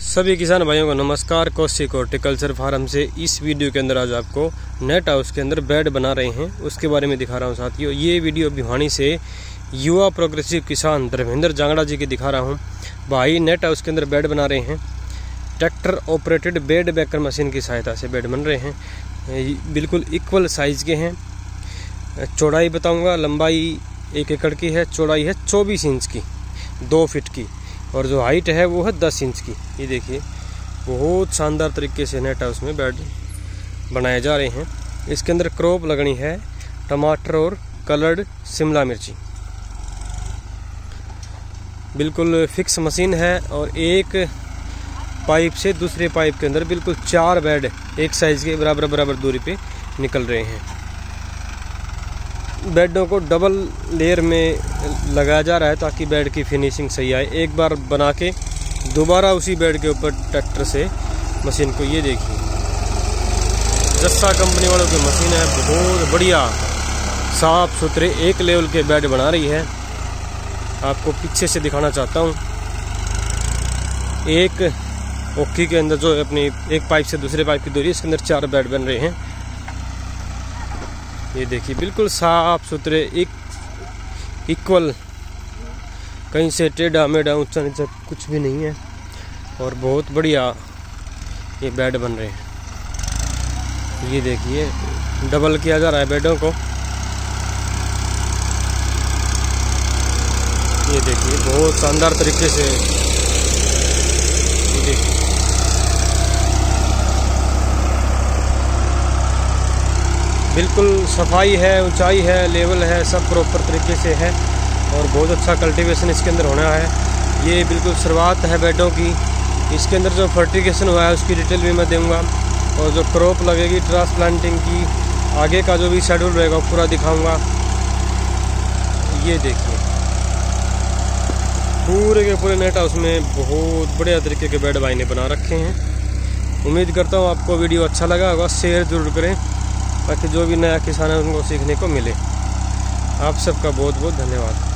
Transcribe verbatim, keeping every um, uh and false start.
सभी किसान भाइयों को नमस्कार। कौशिक हॉर्टिकल्चर फार्म से इस वीडियो के अंदर आज आपको नेट हाउस के अंदर बेड बना रहे हैं उसके बारे में दिखा रहा हूं साथियों। ये वीडियो भिवानी से युवा प्रोग्रेसिव किसान धर्मेंद्र जांगड़ा जी की दिखा रहा हूं। भाई नेट हाउस के अंदर बेड बना रहे हैं। Tractor operated bed maker machine की सहायता से बेड बन रहे हैं। बिल्कुल इक्वल साइज़ के हैं। चौड़ाई बताऊँगा, लंबाई एक एकड़ की है, चौड़ाई है चौबीस इंच की, दो फिट की, और जो हाइट है वो है दस इंच की। ये देखिए बहुत शानदार तरीके से नेट हाउस में बेड बनाए जा रहे हैं। इसके अंदर क्रॉप लगनी है टमाटर और कलर्ड शिमला मिर्ची। बिल्कुल फिक्स मशीन है और एक पाइप से दूसरे पाइप के अंदर बिल्कुल चार बेड एक साइज के बराबर बराबर दूरी पे निकल रहे हैं। बेडों को डबल लेयर में लगाया जा रहा है ताकि बेड की फिनिशिंग सही आए। एक बार बना के दोबारा उसी बेड के ऊपर ट्रैक्टर से मशीन को, ये देखिए जस्सा कंपनी वालों की मशीन है। बहुत बढ़िया साफ सुथरे एक लेवल के बेड बना रही है। आपको पीछे से दिखाना चाहता हूँ। एक ओक्की के अंदर जो अपनी एक पाइप से दूसरे पाइप की दूरी, इसके अंदर चार बेड बन रहे हैं। ये देखिए बिल्कुल साफ सुथरे एक इक्वल, कहीं से टेढ़ा मेढ़ा ऊंचा नीचा कुछ भी नहीं है, और बहुत बढ़िया ये बेड बन रहे हैं। ये देखिए डबल किया जा रहा है बेडों को। ये देखिए बहुत शानदार तरीके से, ये देखिए बिल्कुल सफाई है, ऊंचाई है, लेवल है, सब प्रॉपर तरीके से है, और बहुत अच्छा कल्टीवेशन इसके अंदर होना है। ये बिल्कुल शुरुआत है बेडों की। इसके अंदर जो फर्टिगेशन हुआ है उसकी डिटेल भी मैं दूंगा, और जो क्रॉप लगेगी ट्रांसप्लांटिंग की आगे का जो भी शेड्यूल रहेगा वो पूरा दिखाऊंगा। ये देखिए पूरे के पूरे नेट हाउस में बहुत बढ़िया तरीके के बेड भाई ने बना रखे हैं। उम्मीद करता हूँ आपको वीडियो अच्छा लगा होगा। शेयर जरूर करें ताकि जो भी नया किसान है उनको सीखने को मिले। आप सबका बहुत बहुत धन्यवाद।